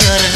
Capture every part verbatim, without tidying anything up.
میاره.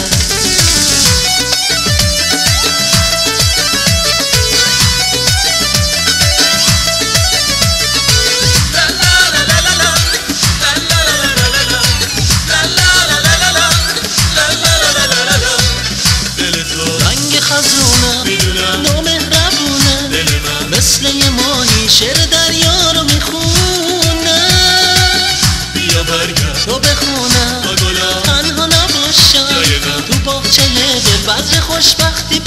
رنگ خزونه نامهربونه، مثل یه ماهی شعر دریا رو میخونه. بیا برگرد تو بخونه تا گلا تنها نباشم، تو باغچه دل بذر خوشبختی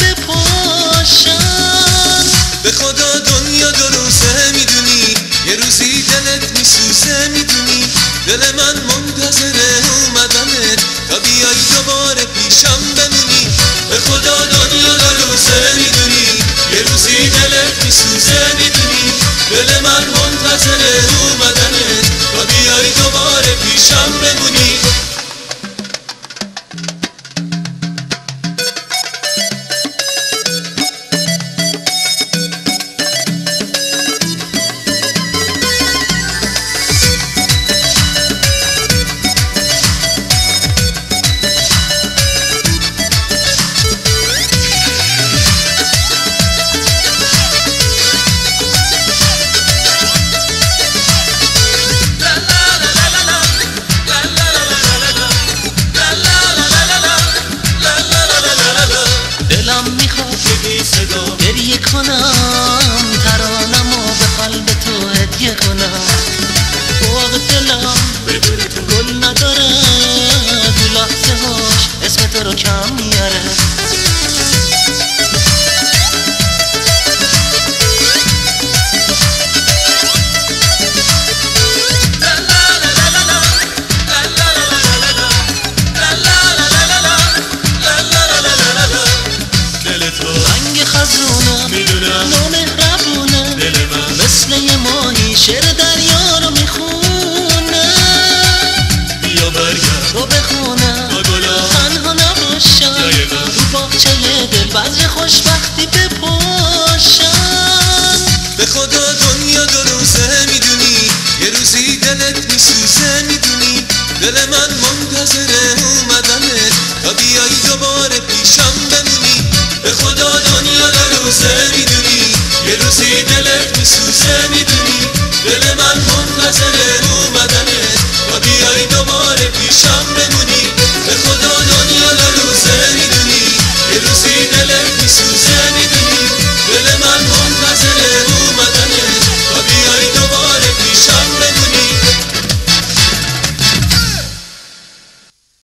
بپاشم. به خدا دنیا دو روزه میدونی، یه روزی دلت میسوزه میدونی. دل من منتظره اومدنت تا بیای دوباره پیشم بمونی. به خدا دنیا دو روزه میدونی، یه روزی دلت میسوزه میدونی. دل من منتظره اومدنت تا بیای دوباره پیشم بمونی. گریه کنم ترانمو به قلب تو هدیه کنم. باغ دلم گل نداره، تو لحظه هاش اسم تو رو کم میاره. رنگ خزونه نامهربونه، مثل یه ماهی شعر دریا رو میخونه. بیا برگرد تو بخونه تا گلا تنها نباشم، تو باغچه دل بذر خوشبختی بپاشم. به خدا دنیا دو روزه میدونی، یه روزی دلت میسوزه میدونی. دل من منتظره اومدنت تا بیای دوباره پیشم بمونی. به خدا دنیا دو روزه میدونی، یه روزی دلت میسوزه میدونی.